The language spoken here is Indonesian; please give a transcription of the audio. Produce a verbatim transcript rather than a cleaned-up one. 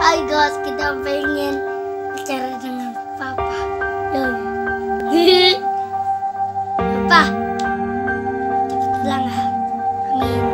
Hai guys, kita pengen bicara dengan papa. Yuk. Papa, cepet pulang ya. Amin.